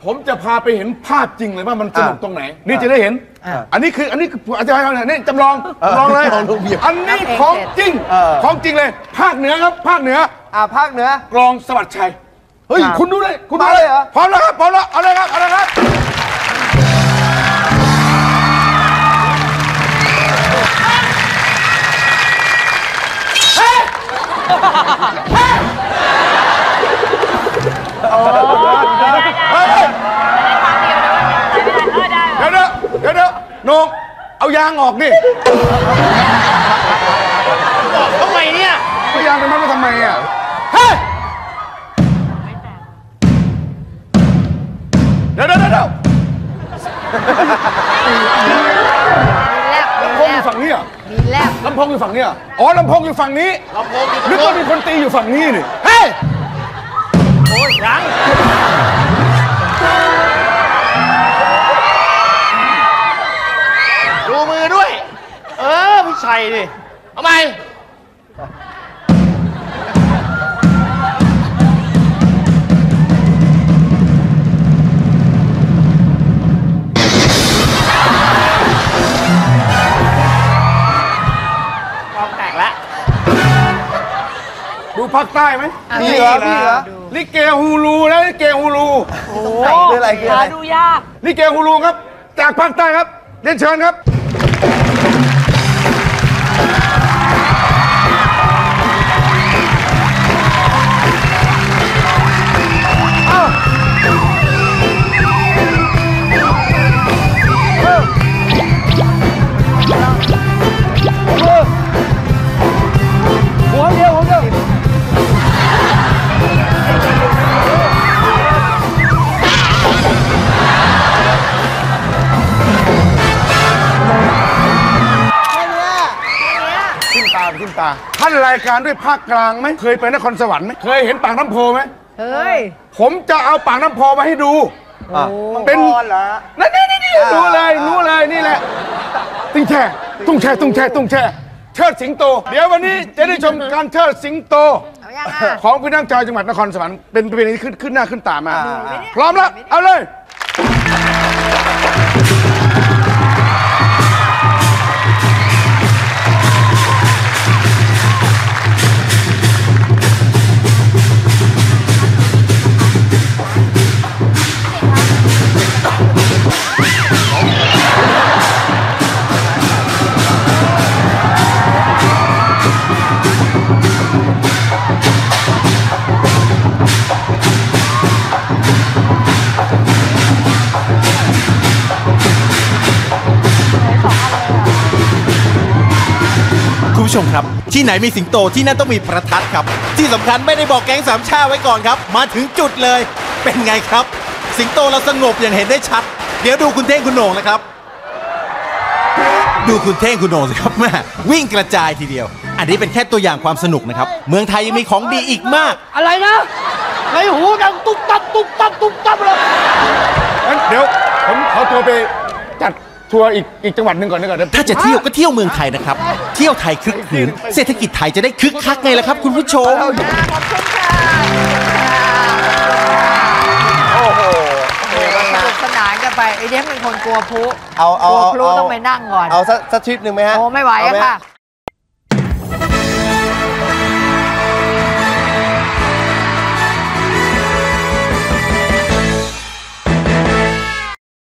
ผมจะพาไปเห็นภาพจริงเลยว่ามันสนุกตรงไหนนี่จะได้เห็นอันนี้คืออาจารย์เขาเนี่ยนี่จำลองเลยอันนี้ของจริงของจริงเลยภาคเหนือครับภาคเหนือภาคเหนือกลองสวัสดิ์ชัยเฮ้ยคุณดูเลยคุณดูเลยเหรอพร้อมแล้วครับพร้อมแล้วเอาเลยครับเอาเลยครับเดี๋ยวโหน่งเอายางออกดิบอกทำไมเนี่ยเอายางไปมัดไว้ทำไมอ่ะเฮ้ยเดี๋ยวลำโพงอยู่ฝั่งนี้อ่ะลำโพงอยู่ฝั่งนี้อ่ะอ๋อลำโพงอยู่ฝั่งนี้นึกว่ามีคนตีอยู่ฝั่งนี้นี่เฮ้ยโอ้ยยังดูมือด้วยพี่ชัยดิทำไมดูภาคใต้ไหมพี่เหรอลิเกฮูลูนะลิเกฮูลูคืออะไรดูยากลิเกฮูลูครับจากภาคใต้ครับเรียนเชิญครับขึ้นตาท่านรายการด้วยภาคกลางไหมเคยไปนครสวรรค์ไหมเคยเห็นปากน้ำโพไหมเฮ้ยผมจะเอาปากน้ำโพมาให้ดูเป็นเหรอนี่รู้เลยนี่แหละตุ้งแช่เชิดสิงโตเดี๋ยววันนี้จะได้ชมการเชิดสิงโตของพี่น้องชาวจังหวัดนครสวรรค์เป็นประเพณีขึ้นหน้าขึ้นตามาพร้อมแล้วเอาเลยคุณผู้ชมครับที่ไหนมีสิงโตที่นั่นต้องมีประทัดครับที่สำคัญไม่ได้บอกแก๊งสามชาไว้ก่อนครับมาถึงจุดเลยเป็นไงครับสิงโตเราสงบอย่างเห็นได้ชัดเดี๋ยวดูคุณเท่งคุณโหน่งนะครับดูคุณเท่งคุณโหน่งสิครับแม่วิ่งกระจายทีเดียวอันนี้เป็นแค่ตัวอย่างความสนุกนะครับเมืองไทยยังมีของดีอีกมากอะไรนะในหูดังตุ๊บตับเลยงั้นเดี๋ยวผมขอตัวไปจัดทัวร์อีกจังหวัดหนึ่งก่อนถ้าจะเที่ยวก็เที่ยวเมืองไทยนะครับเที่ยวไทยคึกคืนเศรษฐกิจไทยจะได้คึกคักไงล่ะครับคุณผู้ชมขอบคุณค่ะโอ้โหสนุกสนานกันไปไอ้เด็กเป็นคนกลัวพลุเอาพลุต้องไปนั่งก่อนเอาสักทริปหนึ่งไหมฮะโอ้ไม่ไหวอะค่ะ